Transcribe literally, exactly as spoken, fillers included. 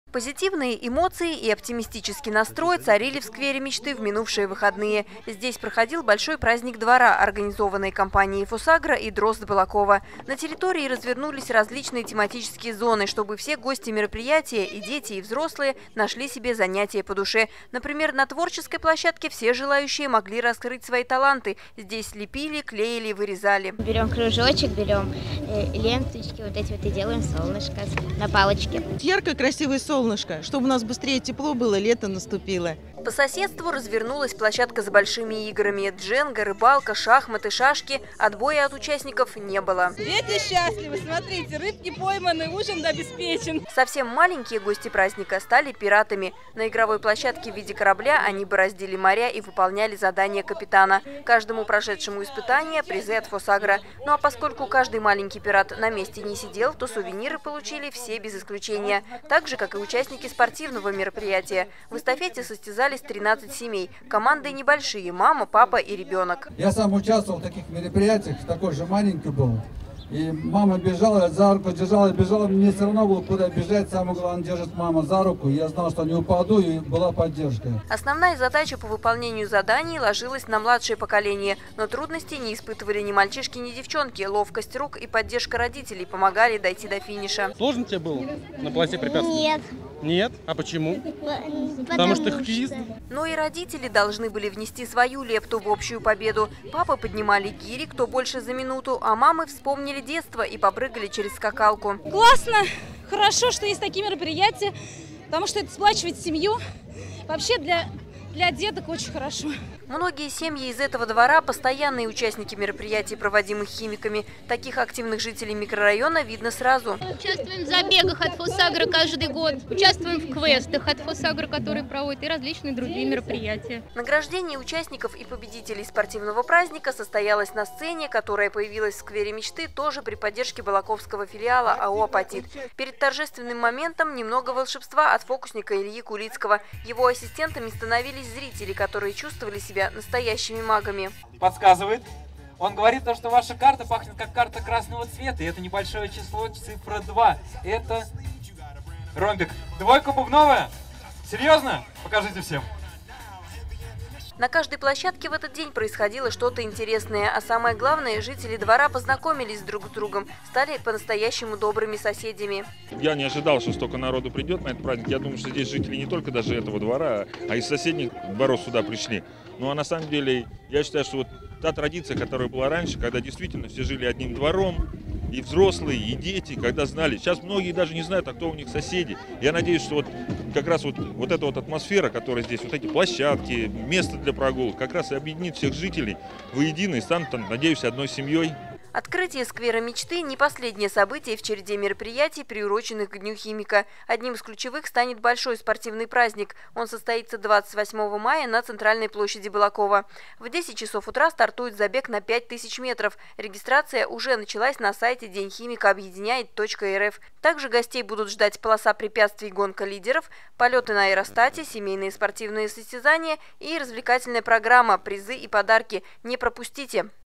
Позитивные эмоции и оптимистический настрой царили в сквере мечты в минувшие выходные. Здесь проходил большой праздник двора, организованный компанией «Фосагро» и «Дрозд Балакова». На территории развернулись различные тематические зоны, чтобы все гости мероприятия, и дети, и взрослые, нашли себе занятия по душе. Например, на творческой площадке все желающие могли раскрыть свои таланты. Здесь лепили, клеили, вырезали. Берем кружочек, берем э, ленточки, вот эти вот и делаем солнышко на палочке. Яркое, красивое солнышко. Солнышко, чтобы у нас быстрее тепло было, лето наступило. По соседству развернулась площадка с большими играми. Дженга, рыбалка, шахматы, шашки. Отбоя от участников не было. Дети счастливы, смотрите, рыбки пойманы, ужин обеспечен. Совсем маленькие гости праздника стали пиратами. На игровой площадке в виде корабля они бороздили моря и выполняли задания капитана. Каждому прошедшему испытание призы от «Фосагро». Ну а поскольку каждый маленький пират на месте не сидел, то сувениры получили все без исключения. Так же, как и участники спортивного мероприятия. В эстафете состязались тринадцать семей. Команды небольшие – мама, папа и ребенок. Я сам участвовал в таких мероприятиях, такой же маленький был. И мама бежала, за руку держала, бежала, мне все равно было куда бежать. Самое главное, держит мама за руку. Я знал, что не упаду, и была поддержка. Основная задача по выполнению заданий ложилась на младшее поколение. Но трудностей не испытывали ни мальчишки, ни девчонки. Ловкость рук и поддержка родителей помогали дойти до финиша. Сложно тебе было на полосе препятствий? Нет. Нет? А почему? Потому, Потому что хоккеист? Но и родители должны были внести свою лепту в общую победу. Папы поднимали гири, кто больше за минуту, а мамы вспомнили детство и попрыгали через скакалку. Классно, хорошо, что есть такие мероприятия, потому что это сплачивает семью. Вообще для, для деток очень хорошо. Многие семьи из этого двора – постоянные участники мероприятий, проводимых химиками. Таких активных жителей микрорайона видно сразу. Участвуем в забегах от «Фосагро» каждый год. Участвуем в квестах от «Фосагро», которые проводят, и различные другие мероприятия. Награждение участников и победителей спортивного праздника состоялось на сцене, которая появилась в сквере мечты тоже при поддержке балаковского филиала АО «Апатит». Перед торжественным моментом немного волшебства от фокусника Ильи Кулицкого. Его ассистентами становились зрители, которые чувствовали себя настоящими магами. Подсказывает. Он говорит, то, что ваша карта пахнет как карта красного цвета. И это небольшое число, цифра два. Это ромбик. Двойка бубновая? Серьезно? Покажите всем. На каждой площадке в этот день происходило что-то интересное. А самое главное, жители двора познакомились друг с другом, стали по-настоящему добрыми соседями. Я не ожидал, что столько народу придет на этот праздник. Я думаю, что здесь жители не только даже этого двора, а из соседних дворов сюда пришли. Ну а на самом деле, я считаю, что вот та традиция, которая была раньше, когда действительно все жили одним двором, и взрослые, и дети, когда знали. Сейчас многие даже не знают, а кто у них соседи. Я надеюсь, что вот как раз вот, вот эта вот атмосфера, которая здесь, вот эти площадки, место для прогулок, как раз и объединит всех жителей воедино и станут, надеюсь, одной семьей. Открытие сквера мечты – не последнее событие в череде мероприятий, приуроченных к Дню химика. Одним из ключевых станет большой спортивный праздник. Он состоится двадцать восьмого мая на центральной площади Балакова. В десять часов утра стартует забег на пять тысяч метров. Регистрация уже началась на сайте день химика объединяет точка эр эф. Также гостей будут ждать полоса препятствий гонка лидеров, полеты на аэростате, семейные спортивные состязания и развлекательная программа, призы и подарки. Не пропустите!